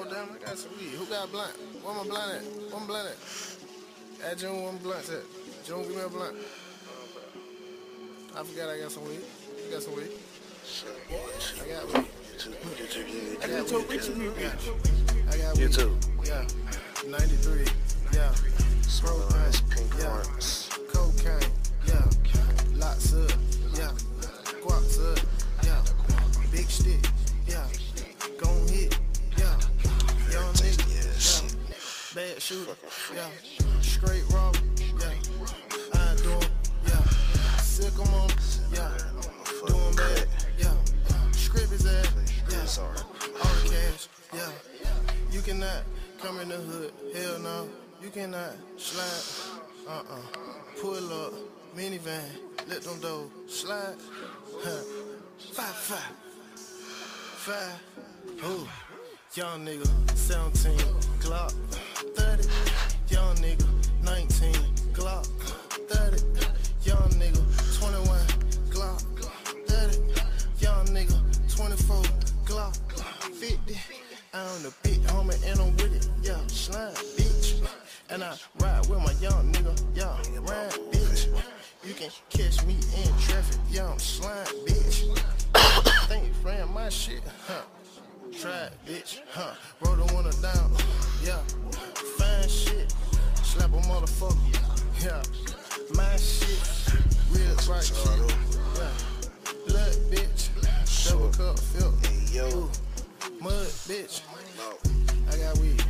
damn, I got some weed. Who got a blunt? Where my blunt at? Where my blunt at? Add June, where my blunt at? June, give me a blunt. I forgot I got some weed. You got some weed? I got weed. I got weed. I got weed. You too. Yeah. 93. Yeah. Nice pink yeah. runtz. Cocaine. Yeah. Lots of. Yeah. Guaps up. Yeah. Big stick. Yeah. Gon' hit. Yeah. Young nigga. Yeah. Bad shooter. Yeah. Straight raw. Yeah. I do 'em. Yeah. Sick 'em on. Yeah. Doing bad. Yeah. Script his ass. Yeah. All the cash. Yeah. You cannot come in the hood. Hell no. You cannot slide. Pull up. Minivan. Let them doors slide. 5. Ooh. Young nigga. 17. Glock. 30. Young nigga. 19. Glock. 30. Young nigga. 21. Glock. 30. Young nigga. 24. Glock. 50. I'm the big homie and I'm with it. Yeah. Slime, bitch. And I ride with my young nigga. Yeah. Ride, bitch. You can catch me in traffic. Yeah. I'm slime, bitch. Think you friend my shit. Try it, bitch. Roll the window down. Yeah. Fine shit. Slap a motherfucker. Yeah. My shit. Real right shit. Yeah. Blood, bitch. Double cup, filth. Hey, yo. Mud, bitch. I got weed.